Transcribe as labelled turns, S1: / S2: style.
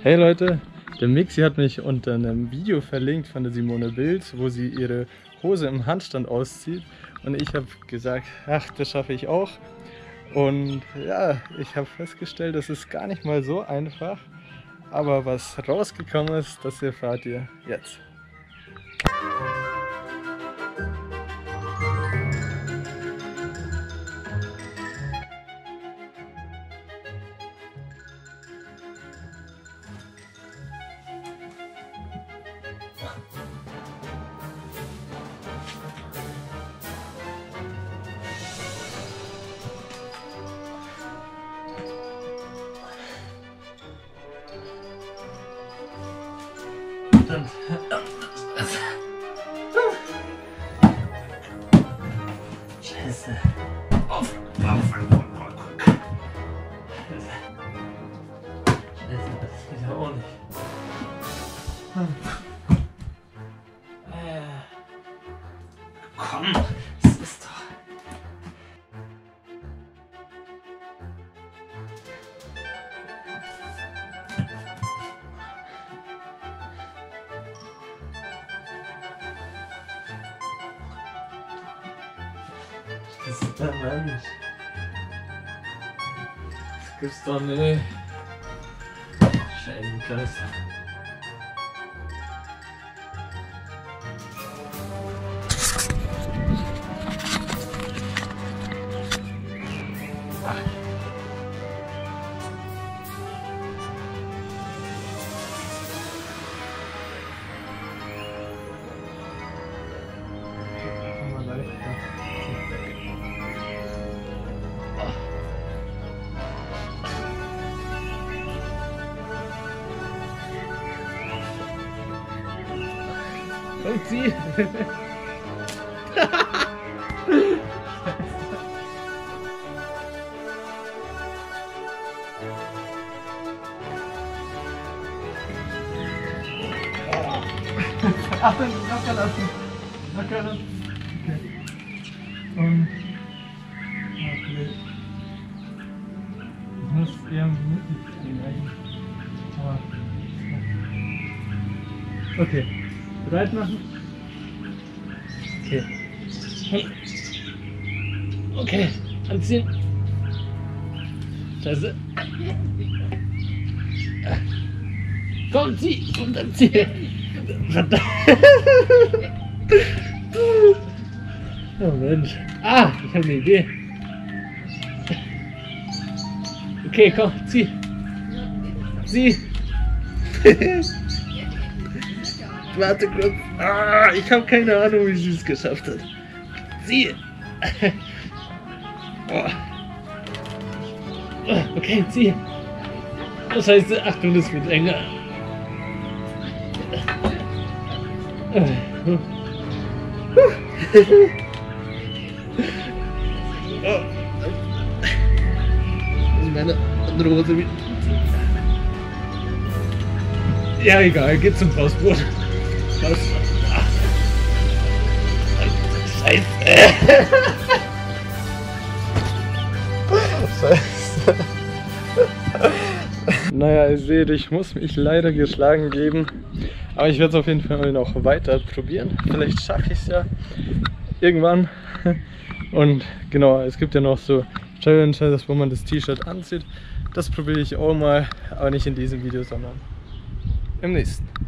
S1: Hey Leute, der Mixi hat mich unter einem Video verlinkt von der Simone Bild, wo sie ihre Hose im Handstand auszieht. Und ich habe gesagt, ach, das schaffe ich auch. Und ja, ich habe festgestellt, das ist gar nicht mal so einfach. Aber was rausgekommen ist, das erfahrt ihr jetzt.
S2: Scheiße. Scheiße, das geht ja auch nicht. Komm, das ist doch... Das ist der Mensch. Das gibt's doch nicht. Scheibenkleister.
S1: Und sie. Achtung, locker lassen. Locker lassen. Okay. Okay. Ich muss eher mittig stehen eigentlich. Aber. Okay. Bereit machen? Okay.
S2: Okay, anziehen. Scheiße. Komm, zieh und dann zieh. Verdammt. Oh Mensch. Ah, ich habe eine Idee. Okay, komm, zieh. Zieh. Warte kurz. Ah, ich habe keine Ahnung, wie sie es geschafft hat. Zieh. Oh. Okay, zieh. Oh, Scheiße, Achtung, das wird enger. Oh. Meine andere Hose wieder. Ja, egal, geht zum Faustbrot. Was? Scheiße.
S1: Scheiße. Naja, ihr seht, ich muss mich leider geschlagen geben. Aber ich werde es auf jeden Fall noch weiter probieren. Vielleicht schaffe ich es ja irgendwann. Und genau, es gibt ja noch so Challenges, wo man das T-Shirt anzieht. Das probiere ich auch mal, aber nicht in diesem Video, sondern im nächsten.